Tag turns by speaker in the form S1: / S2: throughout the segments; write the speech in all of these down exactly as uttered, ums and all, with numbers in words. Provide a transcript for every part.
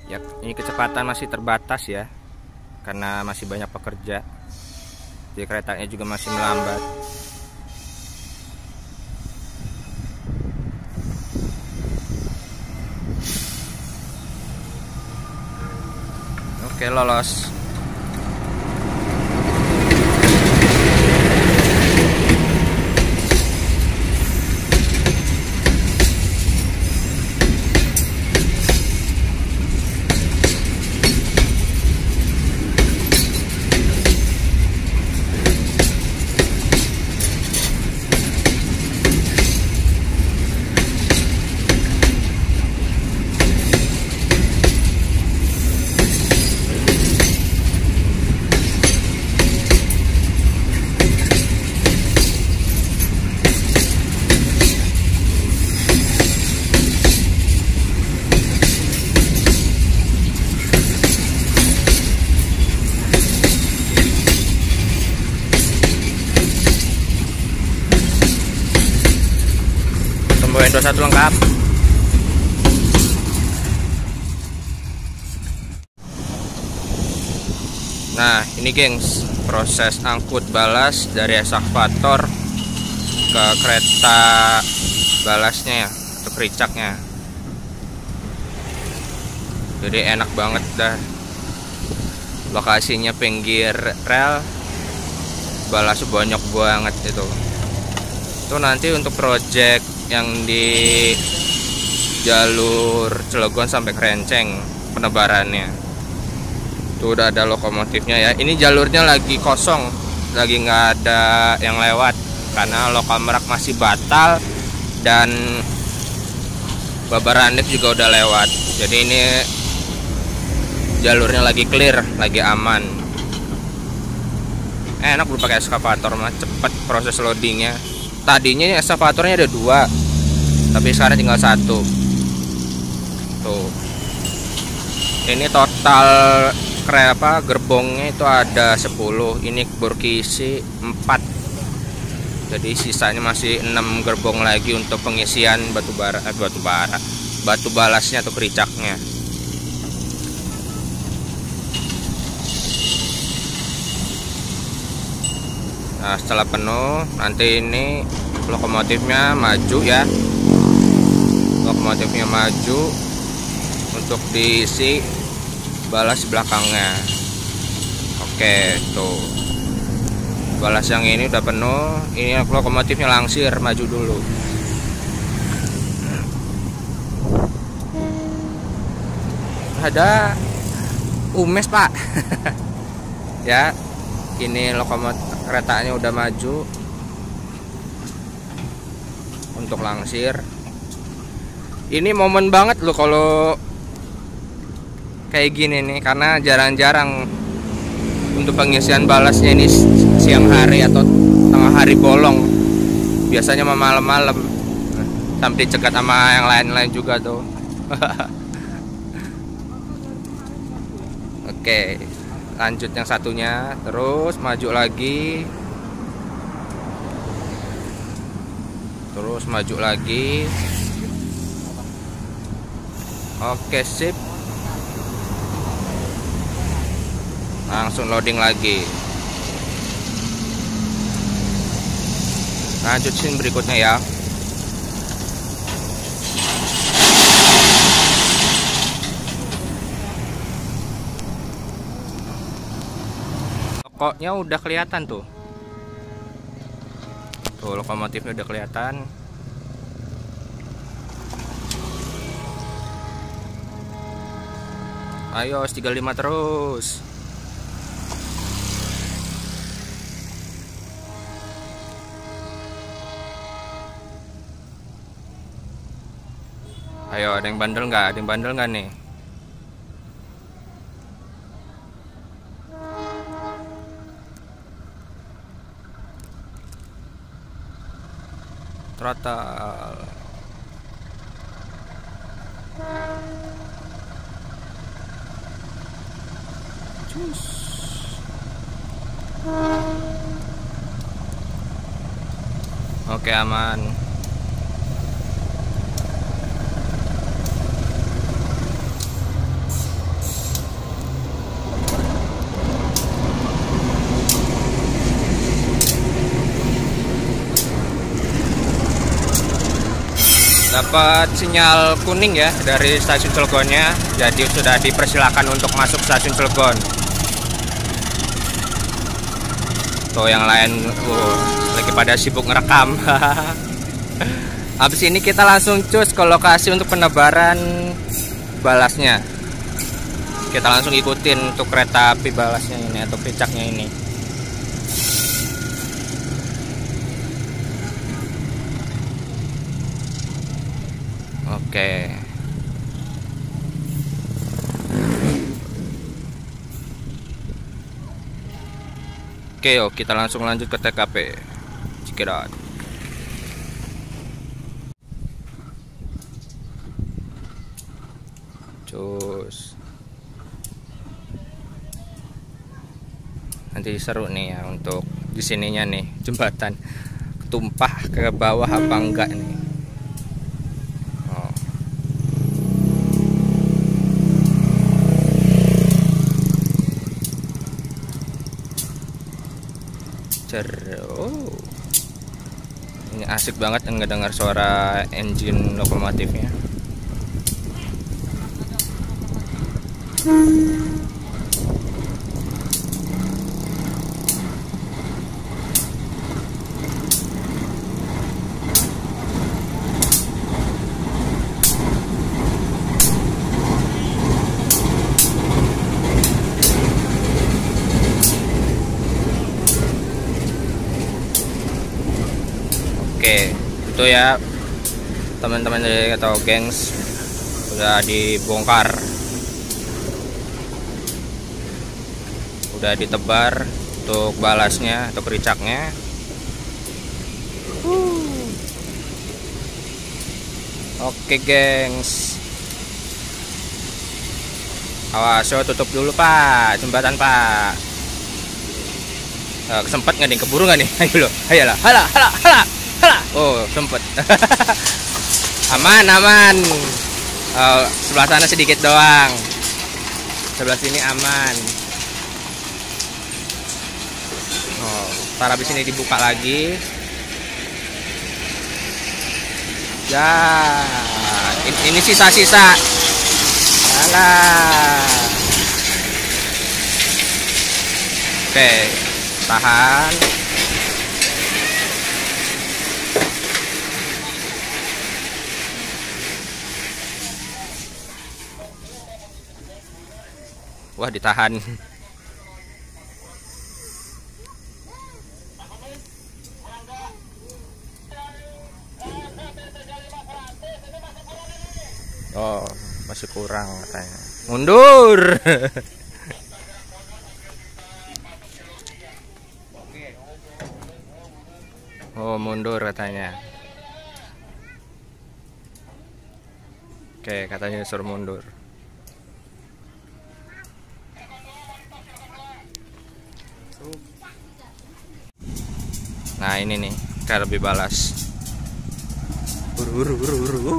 S1: Ya, ini kecepatan masih terbatas ya, karena masih banyak pekerja. Jadi keretanya juga masih melambat. Oke, lolos. Windows satu lengkap. Nah, ini gengs, proses angkut balas dari eskavator ke kereta balasnya ya, atau kericaknya. Jadi enak banget dah. Lokasinya pinggir rel, balasnya banyak banget itu. Itu nanti untuk project yang di jalur Cilegon sampai Krenceng penebarannya. Tuh udah ada lokomotifnya ya. Ini jalurnya lagi kosong, lagi nggak ada yang lewat karena lokal Merak masih batal dan Babarandik juga udah lewat. Jadi ini jalurnya lagi clear, lagi aman. Enak lu pakai eskavator mah, cepet proses loadingnya. Tadinya eskavatornya ada dua, tapi sekarang tinggal satu. Tuh, ini total kereta gerbongnya itu ada sepuluh. Ini berkisi empat, jadi sisanya masih enam gerbong lagi untuk pengisian batu bara, eh, batu bara, batu balasnya atau kericaknya. Nah, setelah penuh nanti ini lokomotifnya maju ya. Lokomotifnya maju untuk diisi balas belakangnya. Oke, tuh. Balas yang ini udah penuh. Ini lokomotifnya langsir maju dulu. Ada umes, Pak. Ya, ini lokomotif keretanya udah maju untuk langsir. Ini momen banget loh kalau kayak gini nih, karena jarang-jarang untuk pengisian balasnya ini siang hari atau tengah hari bolong. Biasanya malam-malam sampai dicegat sama yang lain-lain juga tuh. Oke, lanjut yang satunya, terus maju lagi, terus maju lagi. Oke, sip, langsung loading lagi. Lanjut scene berikutnya ya. Lokoknya udah kelihatan tuh. Tuh lokomotifnya udah kelihatan. Ayo tiga puluh lima terus. Ayo, ada yang bandel nggak? Ada yang bandel nggak nih? Throttle. Cus. Oke, aman. dapat sinyal kuning ya dari stasiun Cilegonnya, jadi sudah dipersilakan untuk masuk stasiun Cilegon. Tuh yang lain uh, lagi pada sibuk ngerekam. Habis ini kita langsung cus ke lokasi untuk penebaran balasnya. Kita langsung ikutin untuk kereta api balasnya ini atau picaknya ini. Oke. Oke, yuk kita langsung lanjut ke T K P. Cikirat. Cus. Nanti seru nih ya untuk di sininya nih jembatan ketumpah ke bawah apa enggak nih. Oh, ini asik banget ngedengar suara engine lokomotifnya. Oke, itu ya teman-teman dari atau gengs udah dibongkar, udah ditebar untuk balasnya atau kericaknya. Oke gengs, awas yo, tutup dulu pak jembatan pak. Uh, sempet nggak nih, keburu nggak nih? Ayo lo, ayolah, hala hala hala. Oh sempet. Aman aman. Oh, sebelah sana sedikit doang, sebelah sini aman. Oh, ntar habis ini dibuka lagi ya. Ini, ini sisa-sisa. Alah. Oke, tahan. Wah, ditahan. Oh, masih kurang katanya. Mundur. Oh, mundur katanya. Oke, katanya suruh mundur. Nah ini nih cara lebih balas. Uru, uru, uru, uru.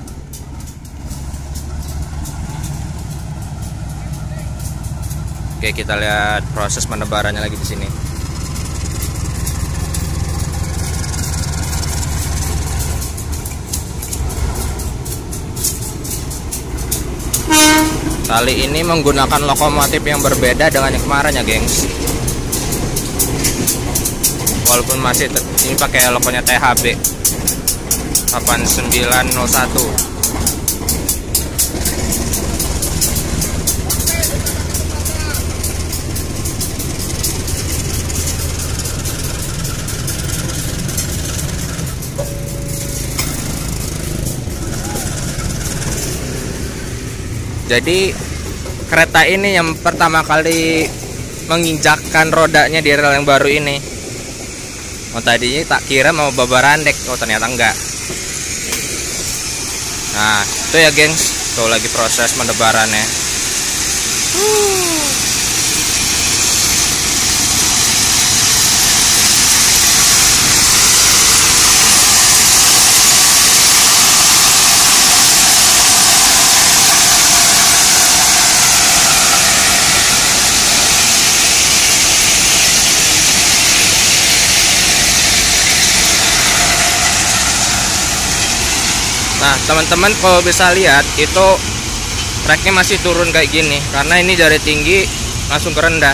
S1: Oke, kita lihat proses penebarannya lagi di sini. Kali ini menggunakan lokomotif yang berbeda dengan yang kemarin ya gengs. Walaupun masih ini pakai logonya T H B delapan sembilan nol satu. Jadi kereta ini yang pertama kali menginjakkan rodanya di rel yang baru ini. Oh, tadinya tak kira mau babarandek, oh ternyata enggak. Nah itu ya gengs, tuh lagi proses menebarannya. Nah teman-teman kalau bisa lihat itu treknya masih turun kayak gini karena ini dari tinggi langsung ke rendah.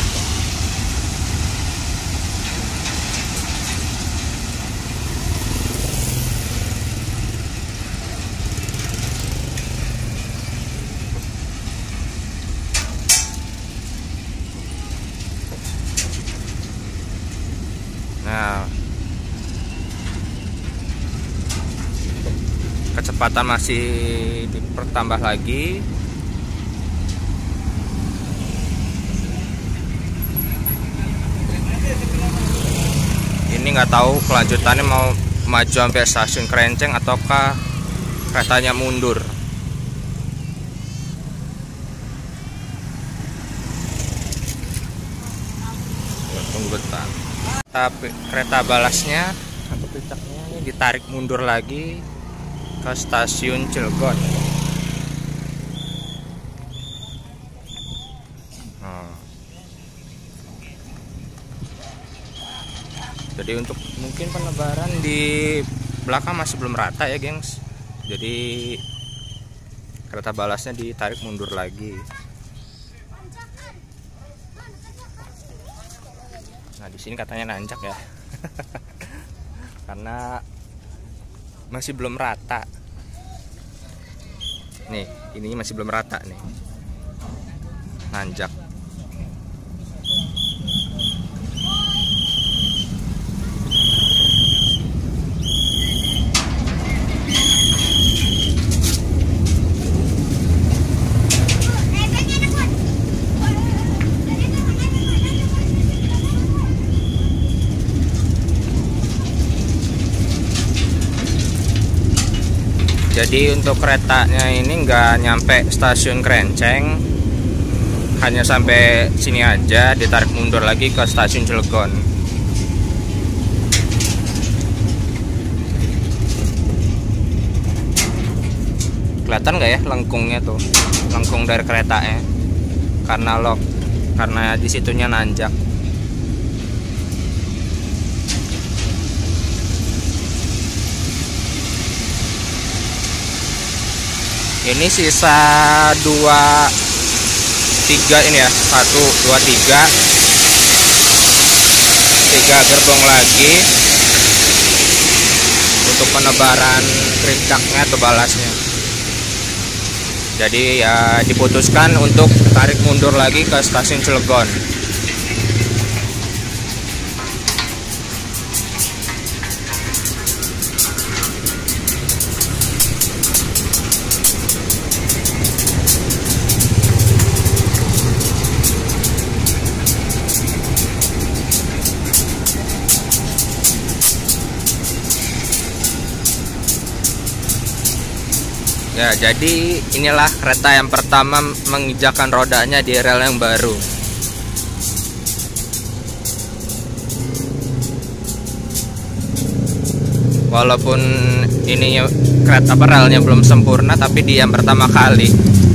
S1: Nah, kecepatan masih dipertambah lagi. Ini nggak tahu kelanjutannya mau maju sampai stasiun Krenceng ataukah keretanya mundur. Tunggu bentar. Tapi kereta balasnya atau puncaknya ini ditarik mundur lagi ke stasiun Cilegon. Nah. Jadi untuk mungkin penebaran di belakang masih belum rata ya, gengs. Jadi kereta balasnya ditarik mundur lagi. Nah, di sini katanya nanjak ya. Karena masih belum rata. Nih, ini masih belum rata nih. Nanjak. Jadi untuk keretanya ini nggak nyampe stasiun Krenceng, hanya sampai sini aja, ditarik mundur lagi ke stasiun Cilegon. Kelihatan nggak ya lengkungnya tuh, lengkung dari keretanya, karena lock, karena disitunya nanjak. Ini sisa dua tiga ini ya, satu dua tiga tiga gerbong lagi untuk penebaran krincaknya atau balasnya. Jadi ya diputuskan untuk tarik mundur lagi ke stasiun Cilegon. Ya, jadi inilah kereta yang pertama menginjakan rodanya di rel yang baru. Walaupun ininya kereta apa relnya belum sempurna, tapi dia yang pertama kali.